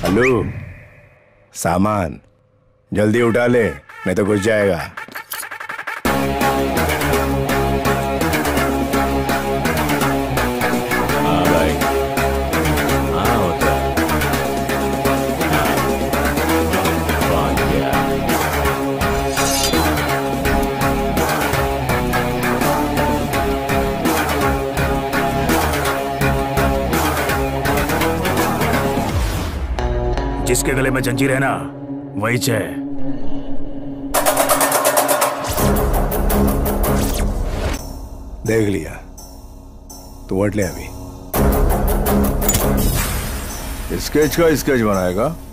Hello, सामान जल्दी उठा ले, नहीं तो घुस जाएगा। जिसके गले में जंजीर है ना, वही है। देख लिया तो वट ले। अभी स्केच का स्केच बनाएगा।